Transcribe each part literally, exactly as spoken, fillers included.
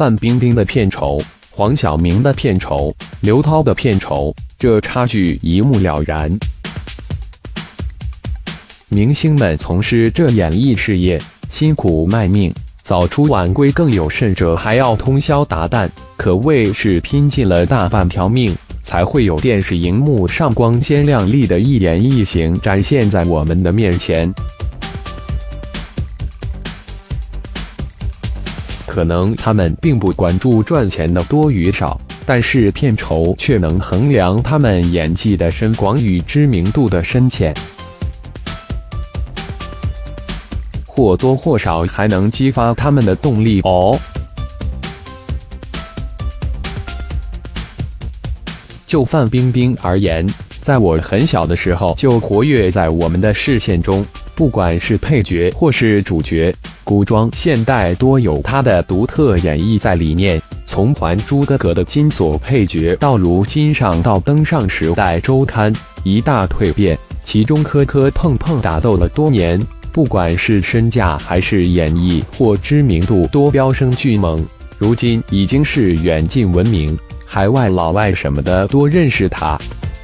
范冰冰的片酬、黄晓明的片酬、刘涛的片酬，这差距一目了然。明星们从事这演艺事业，辛苦卖命，早出晚归，更有甚者还要通宵达旦，可谓是拼尽了大半条命，才会有电视荧幕上光鲜亮丽的一言一行展现在我们的面前。可能他们并不关注赚钱的多与少，但是片酬却能衡量他们演技的深广与知名度的深浅，或多或少还能激发他们的动力哦。就范冰冰而言，在我很小的时候就活跃在我们的视线中，不管是配角或是主角，古装现代多有她的独特演绎在里面。从《还珠格格》的金锁配角到如今上到登上《时代周刊》，一大蜕变，其中磕磕碰碰打斗了多年，不管是身价还是演绎或知名度多飙升巨猛，如今已经是远近闻名，海外老外什么的多认识她。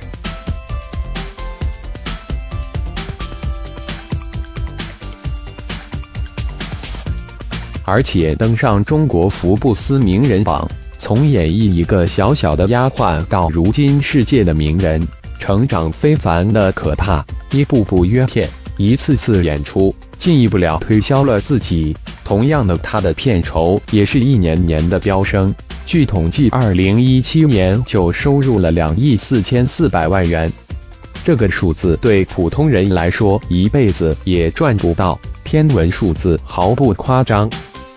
而且登上中国福布斯名人榜，从演绎一个小小的丫鬟到如今世界的名人，成长非凡的可怕，一步步约片，一次次演出，进一步了推销了自己。同样的，他的片酬也是一年年的飙升，据统计二零一七年就收入了两亿四千四百万元，这个数字对普通人来说一辈子也赚不到，天文数字毫不夸张。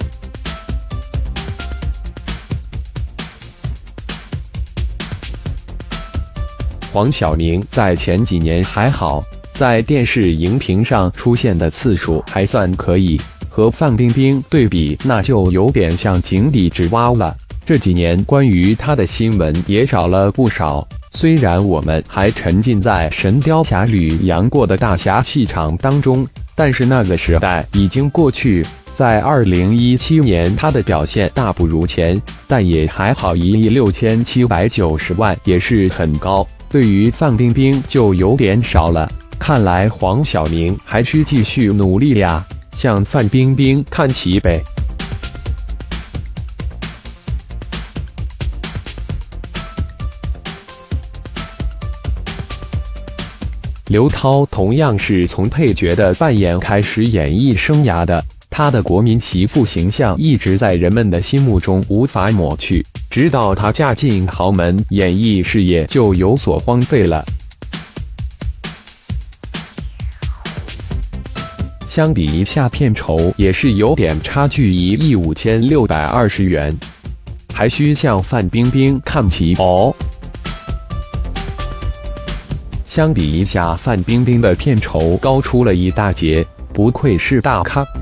黄晓明在前几年还好，在电视荧屏上出现的次数还算可以，和范冰冰对比，那就有点像井底之蛙了。这几年关于他的新闻也少了不少，虽然我们还沉浸在《神雕侠侣》杨过的大侠气场当中，但是那个时代已经过去。在二零一七年，他的表现大不如前，但也还好，一亿六千七百九十万也是很高。对于范冰冰就有点少了，看来黄晓明还需继续努力呀，向范冰冰看齐呗。刘涛同样是从配角的扮演开始演艺生涯的，她的国民媳妇形象一直在人们的心目中无法抹去，直到她嫁进豪门，演艺事业就有所荒废了。相比一下，片酬也是有点差距，一亿五千六百二十元，还需向范冰冰看齐哦。相比一下，范冰冰的片酬高出了一大截，不愧是大咖。